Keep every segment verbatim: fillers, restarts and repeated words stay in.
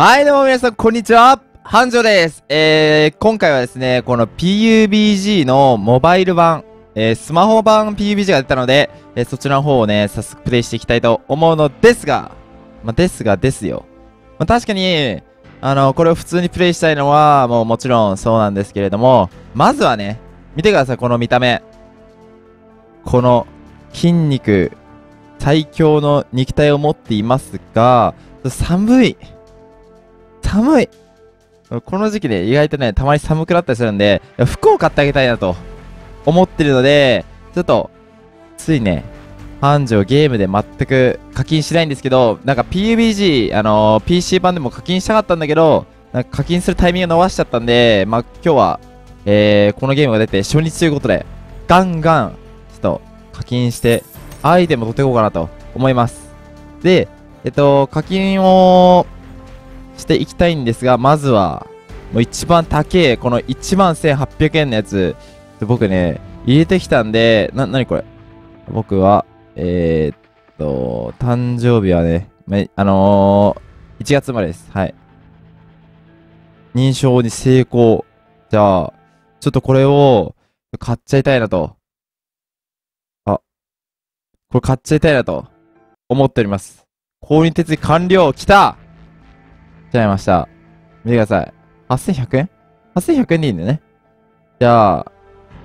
はい、どうも皆さん、こんにちは。繁盛です。えー、今回はですね、この ピーユービージー のモバイル版、えー、スマホ版 ピーユービージー が出たので、えー、そちらの方をね、早速プレイしていきたいと思うのですが、まあ、ですがですよ。まあ、確かに、あの、これを普通にプレイしたいのは、もうもちろんそうなんですけれども、まずはね、見てください、この見た目。この筋肉、最強の肉体を持っていますが、寒い。寒い。この時期ね、意外とね、たまに寒くなったりするんで、服を買ってあげたいなと思ってるので、ちょっと、ついね、繁盛ゲームで全く課金しないんですけど、なんか ピーユービージー、あのー、ピーシー 版でも課金したかったんだけど、なんか課金するタイミングを逃しちゃったんで、まあ、今日は、えー、このゲームが出て初日ということで、ガンガン、ちょっと課金して、アイテムを取っていこうかなと思います。で、えっと、課金を、していきたいんですが、まずは、もう一番高い、このいちまんせんはっぴゃくえんのやつ、僕ね、入れてきたんで、な、なにこれ僕は、えー、っと、誕生日はね、あのー、いちがつ生まれです。はい。認証に成功。じゃあ、ちょっとこれを、買っちゃいたいなと。あ、これ買っちゃいたいなと、思っております。購入手続き完了来たちゃいました。見てください。はっせんひゃくえん ?はっせんひゃく 円でいいんだよね。じゃあ、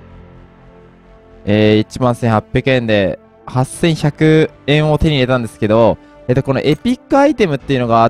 えー、いちまんせんはっぴゃくえんではっせんひゃくえんを手に入れたんですけど、えっと、このエピックアイテムっていうのがあって、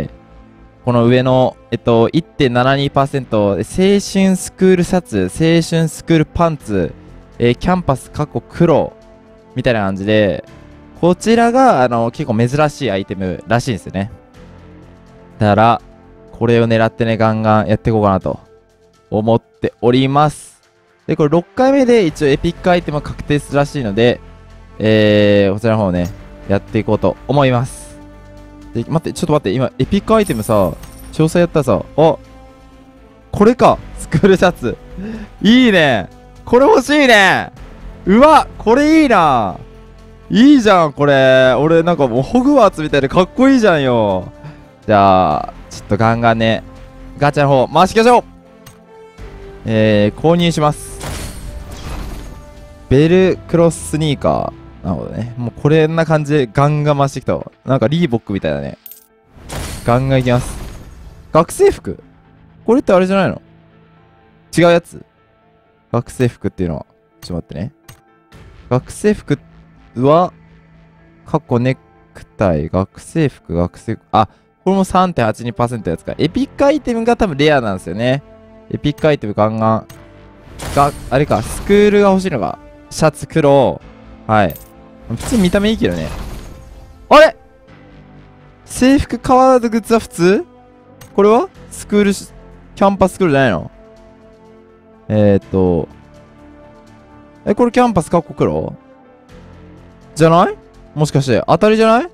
この上の、えっと、いってんななにパーセント、青春スクールシャツ、青春スクールパンツ、えー、キャンパス過去黒、みたいな感じで、こちらが、あの、結構珍しいアイテムらしいんですよね。だから、これを狙ってね、ガンガンやっていこうかなと思っております。で、これろっかいめで一応エピックアイテムが確定するらしいので、えー、こちらの方をね、やっていこうと思います。で、待って、ちょっと待って、今、エピックアイテムさ、詳細やったらさ、あ、これか、スクールシャツ。いいね。これ欲しいね。うわ、これいいな。いいじゃん、これ。俺、なんかもうホグワーツみたいでかっこいいじゃんよ。じゃあ、ちょっとガンガンね、ガチャの方回していきましょう。えー、購入します。ベルクロススニーカー。なるほどね。もうこれんな感じでガンガン回してきたわ。なんかリーボックみたいだね。ガンガンいきます。学生服これってあれじゃないの？違うやつ？学生服っていうのは。ちょっと待ってね。学生服は、過去ネクタイ、学生服、学生服、あ、これも さんてんはちにパーセント やつか。エピックアイテムが多分レアなんですよね。エピックアイテムガンガン。が、あれか、スクールが欲しいのが。シャツ黒。はい。普通に見た目いいけどね。あれ制服カワードグッズは普通？これはスクール、キャンパススクールじゃないの？えーっと。え、これキャンパスかっこ黒？じゃない？もしかして、当たりじゃない？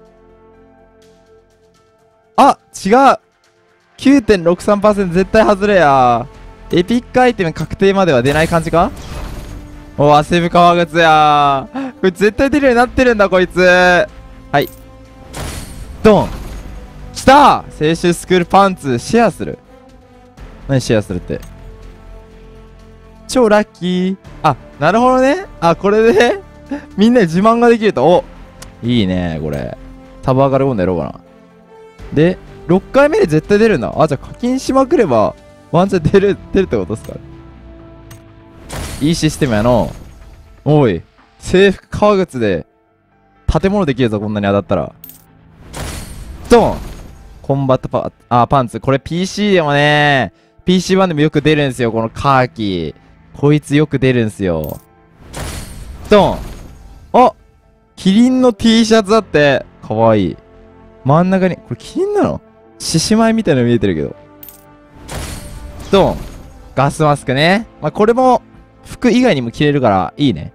あ、違う !きゅうてんろくさんパーセント 絶対外れや。エピックアイテム確定までは出ない感じか？おわ、セブ革靴やー。これ絶対出るようになってるんだ、こいつ。はい。ドン。きた！青春スクールパンツ、シェアする。何シェアするって。超ラッキー。あ、なるほどね。あ、これでみんなで自慢ができると。お、いいね、これ。タブ上がるもんでやろうかな。で、ろっかいめで絶対出るんだ。あ、じゃあ課金しまくれば、ワンチャン出る、出るってことですか？いいシステムやの。おい、制服革靴で、建物できるぞ、こんなに当たったら。ドン！コンバットパ、あ、パンツ。これ ピーシー でもね、ピーシーワン でもよく出るんですよ、このカーキ。こいつよく出るんすよ。ドン！あ！キリンの T シャツだって。かわいい。真ん中に、これキリンなの？獅子舞みたいなの見えてるけど。ドン。ガスマスクね。まあ、これも、服以外にも着れるから、いいね。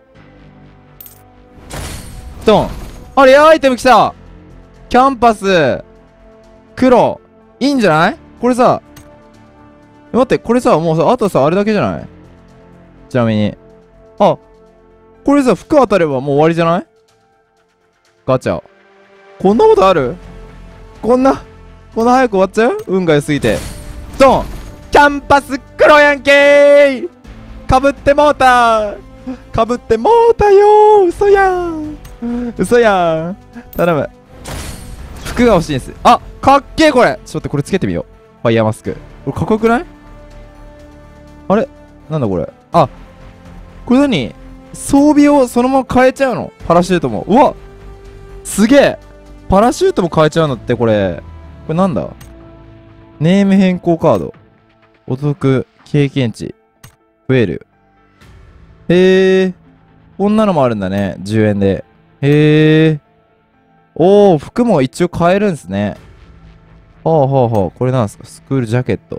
ドン。あれ、レアアイテム来た！キャンパス、黒。いいんじゃない？これさ、待って、これさ、もうさ、あとさ、あれだけじゃない？ちなみに。あ、これさ、服当たればもう終わりじゃない？ガチャ。こんなことある？こんな、 こんな早く終わっちゃう？運が良すぎて。ドン！キャンパス黒やんけー！かぶってもうた！かぶってもうたよー！嘘やん！嘘やん！頼む。服が欲しいんです。あ、かっけーこれ！ちょっと待って、これつけてみよう。ファイヤーマスク。これかっこよくない？あれなんだこれ。あ、これ何？装備をそのまま変えちゃうの？パラシュートも。うわ！すげえ！パラシュートも変えちゃうのって、これ。これなんだ？ネーム変更カード。お得経験値。増える。へえ。こんなのもあるんだね。じゅうえんで。へえ。おー、服も一応変えるんですね。はあはあはあ。これなんですか？スクールジャケット。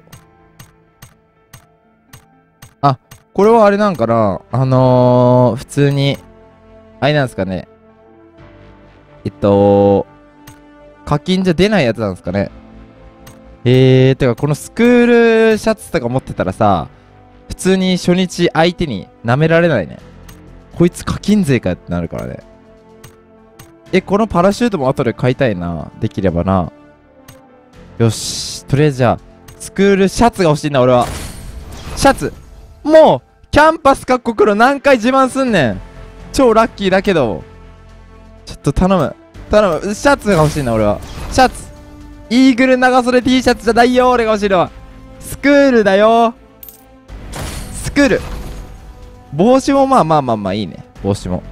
あ、これはあれなんかな？あのー、普通に、あれなんですかね。えっと、課金じゃ出ないやつなんですかね。えー、てかこのスクールシャツとか持ってたらさ、普通に初日相手に舐められないね。こいつ課金税かってなるからね。え、このパラシュートも後で買いたいな。できればな。よし。とりあえずじゃあ、スクールシャツが欲しいな、俺は。シャツもう、キャンパスかっこ黒何回自慢すんねん。超ラッキーだけど。ちょっと頼む。頼む。シャツが欲しいな、俺は。シャツイーグル長袖 T シャツじゃないよ、俺が欲しいのは。スクールだよ。スクール。帽子もまあまあまあまあいいね。帽子も。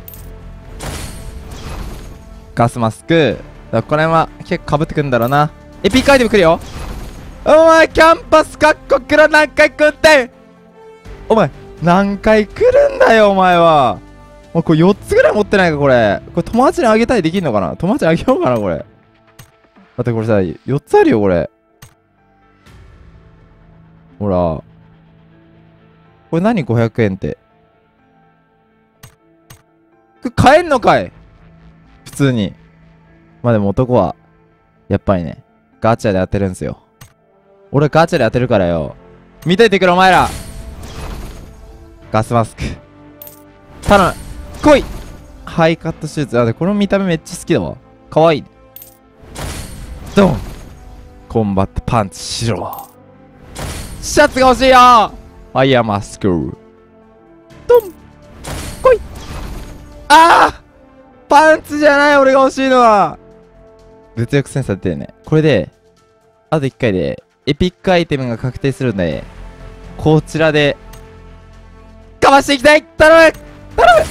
ガスマスク。だこれは結構被ってくんだろうな。エピックアイテム来るよ。お前、キャンパスかっこ黒何回来んだよ。お前、何回来るんだよ、お前は。もうこれよっつぐらい持ってないか、これ。これ友達にあげたりできんのかな？友達にあげようかな、これ。だってこれさ、よっつあるよ、これ。ほら。これ何 ごひゃくえんって。これ買えんのかい？普通に。まあでも男は、やっぱりね、ガチャで当てるんすよ。俺ガチャで当てるからよ。見といてくれ、お前ら。ガスマスク。頼む。来い！ハイカットシューズ。あ、で、この見た目めっちゃ好きだわ。かわいい。ドン！コンバットパンチしろ。シャツが欲しいよ！ファイヤーマスク。ドン！来い！ああ！パンツじゃない、俺が欲しいのは。物欲センサー出てるね。これで、あといっかいで、エピックアイテムが確定するんで、こちらで、かわしていきたい！頼む！頼む！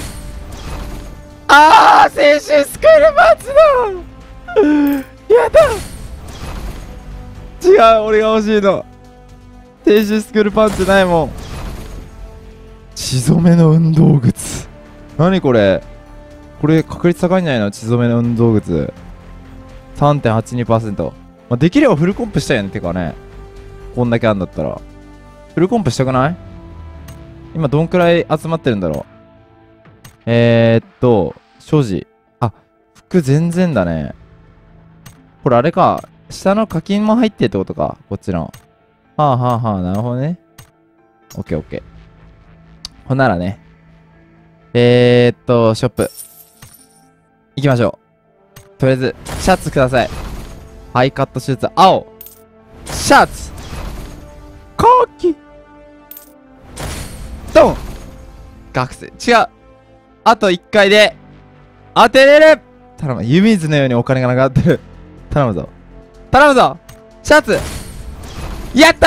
ああ、青春スクールパンツだ！やだ！違う、俺が欲しいの。青春スクールパンツないもん。血染めの運動靴。何これ？これ確率高いんじゃないの？血染めの運動靴。さんてんはちにパーセント。まあ、できればフルコンプしたいよね。てかね。こんだけあんだったら。フルコンプしたくない？今どんくらい集まってるんだろう。えー、っと、所持。あ、服全然だね。これあれか。下の課金も入ってってことか。こっちの。はあはあはあ、なるほどね。オッケーオッケー。ほんならね。えー、っと、ショップ。行きましょう。とりあえず、シャツください。ハイカットシューズ、青。シャツ。コーキ。ドン。学生。違う。あといっかいで、当てれる！頼む。湯水のようにお金がなくなってる。頼むぞ。頼むぞ！シャツ！やった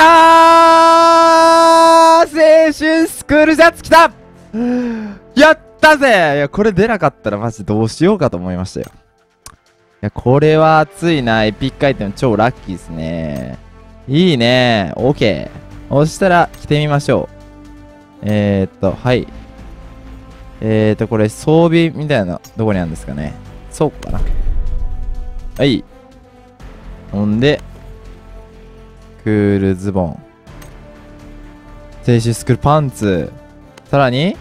ー！青春スクールシャツ来た！やったぜ！いや、これ出なかったらマジどうしようかと思いましたよ。いや、これは熱いな。エピックアイテム超ラッキーですね。いいね。オッケー。そしたら着てみましょう。えー、っと、はい。えーと、これ装備みたいな、どこにあるんですかね。そうかな。はい。ほんで、クールズボン。青春スクールパンツ。さらに、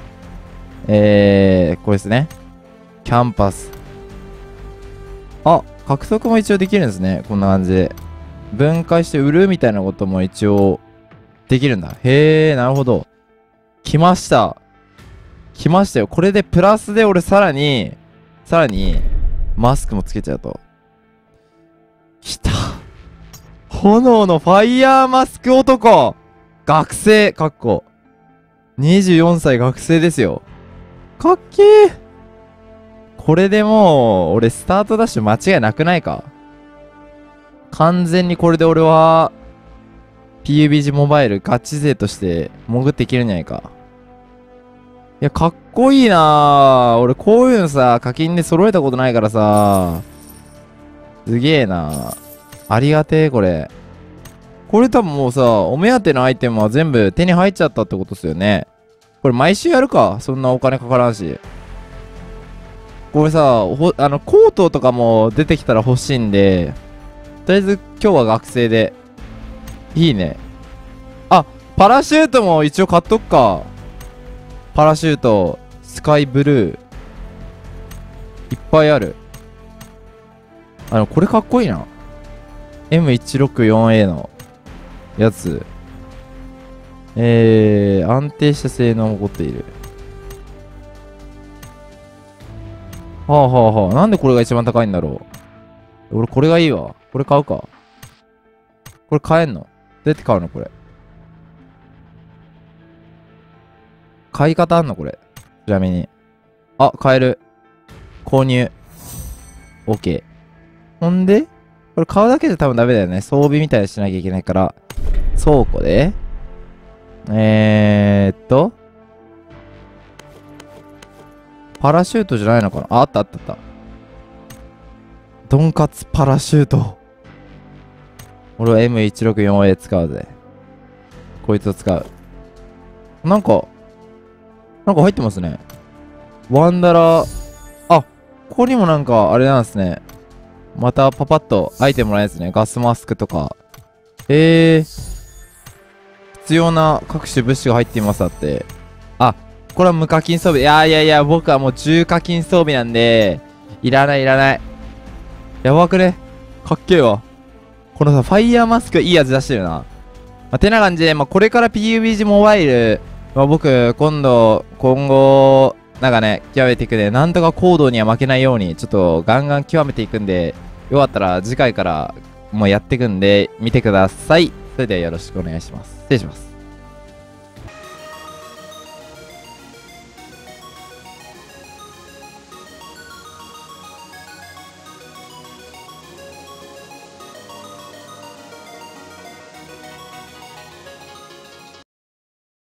えー、これですね。キャンパス。あ、獲得も一応できるんですね。こんな感じで。分解して売るみたいなことも一応できるんだ。へー、なるほど。来ました。来ましたよ。これでプラスで俺さらに、さらに、マスクもつけちゃうと。来た。 炎のファイヤーマスク男学生かっこ。にじゅうよんさい学生ですよ。かっけー。これでもう、俺スタートダッシュ間違いなくないか？完全にこれで俺は、ピーユービージー モバイルガチ勢として潜っていけるんじゃないか。いや、かっこいいなぁ。俺こういうのさ、課金で揃えたことないからさ。すげえな。ありがてえ、これ。これ多分もうさ、お目当てのアイテムは全部手に入っちゃったってことですよね。これ毎週やるか。そんなお金かからんし。これさ、ほあの、コートとかも出てきたら欲しいんで、とりあえず今日は学生で。いいね。あ、パラシュートも一応買っとくか。パラシュート、スカイブルー。いっぱいある。あの、これかっこいいな。エムいちろくよんエー のやつ。えー、安定した性能を誇っている。はあはあはあ。なんでこれが一番高いんだろう。俺これがいいわ。これ買うか。これ買えんの？どうやって買うのこれ。買い方あんのこれ。ちなみに。あ、買える。購入。OK。ほんでこれ買うだけで多分ダメだよね。装備みたいにしなきゃいけないから。倉庫で。えーっと。パラシュートじゃないのかなあ、あったあったあった。ドンカツパラシュート。俺は エムいちろくよんエー 使うぜ。こいつを使う。なんか、なんか入ってますね。ワンダラー。あ、ここにもなんか、あれなんですね。またパパッとアイテムもらえるやつね。ガスマスクとか。えー。必要な各種物資が入っていますだって。あ、これは無課金装備。いやいやいや、僕はもう重課金装備なんで、いらないいらない。やばくね？かっけえわ。このさ、ファイヤーマスクいいやつ出してるな。まあ、てな感じで、まあ、これから ピーユービージー モバイル、まあ、僕、今度、今後、なんかね、極めていくんで、なんとか行動には負けないように、ちょっとガンガン極めていくんで、よかったら次回からもうやっていくんで、見てください。それではよろしくお願いします。失礼します。